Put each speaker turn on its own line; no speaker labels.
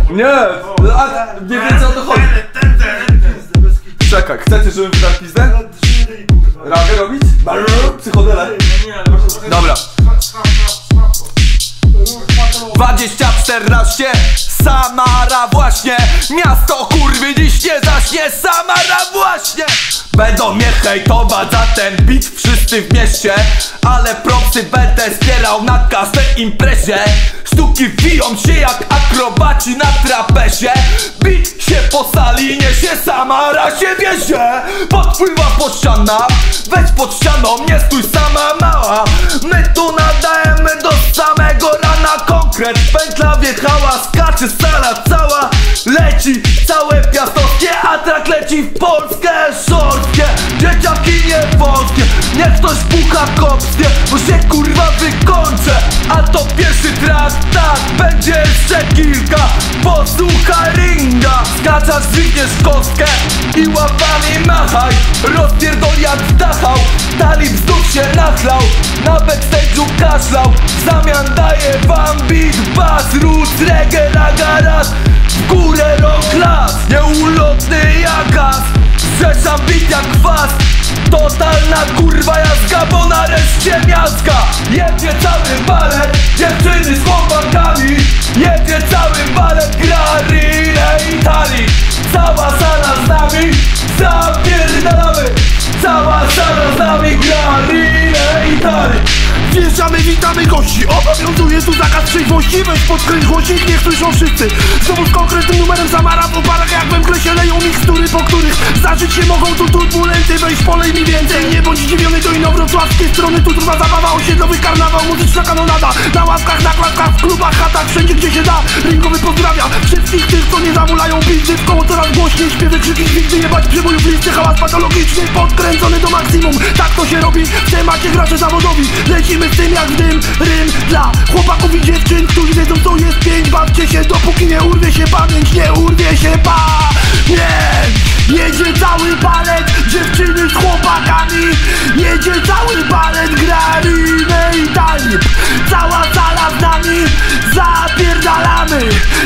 Nie, a nie wiecie o to chodzi. Czekaj, chcecie, żebym wydał pizdę? Ragę robić? Psychodele. Dobra. 2014 Samara właśnie. Miasto kurwy dziś nie zaśnie. Samara właśnie. Będą mnie hejtować za ten beat wszyscy w mieście, ale propsy będę zbierał na każdej imprezie. Sztuki wiją się jak akrobaci na trapezie. Beat się po sali niesie, Samara się wiezie. Podpływa po ścianach, weź pod ścianą, nie stój sama mała. My tu nadajemy do samego rana konkret. Pętla wjechała, skacze sala cała. Leci całe piastowskie, a trak leci w Polskę. Szorstkie, dzieciaki nie wąskie. Niech ktoś pucha kopskie, bo się kurwa wykończę. A to pierwszy trak, tak, będzie jeszcze kilka. Posłuchaj ringa, skaczasz, dźwigniesz kostkę i łapami machaj. Rozpierdol jak dachał, talib znów się nachlał. Na backstage'u kaszlał, w zamian daje wam beat, bass, roots, reggae na garaż. W górę rock las, nieulotny jak gaz. Zrzeszam beat jak kwas, totalna kurwa jazga, bo nareszcie miazga. Jedzie cały balet, dziewczyny z chłopakami. Jedzie cały balet, gra Rinę Italii. Cała sala z nami, zapierdalamy. Cała sala z nami, gra Rinę Italii.
Wjeżdżamy, witamy gości. Obowiązuje tu zakaz trzeźwości. Weź podkręć głośnik, niech słyszą wszyscy. Znowu z konkretnym numerem Samara w oparach, jak we mgle się leją mikstury, po których zdarzyć się mogą tu turbulenty. Weź polej mi więcej, nie bądź zdziwiony. Do inowrocławskiej strony tu trwa zabawa, osiedlowy karnawał, muzyczna kanonada. Na ławkach, na klatkach, w klubach, chatach, wszędzie gdzie się da. Ringowy pozdrawia wszystkich tych, co nie zamulają pizdy. W koło coraz głośniej, śpiewy, krzyki, dźwigdy, jebać przybojów, listy, hałas patologiczny, podkręcony do maksimum. Tak to się robi, w temacie gracze zawodowi. Lecimy z tym jak w dym, rym dla chłopaków i dziewczyn, którzy wiedzą co jest pięć. Bawcie się dopóki nie urwie się pamięć, nie urwie się nie. Jedzie cały balet, dziewczyny z chłopakami. Jedzie cały balet, gra Rinę Italii. Cała sala z nami, zapierdalamy.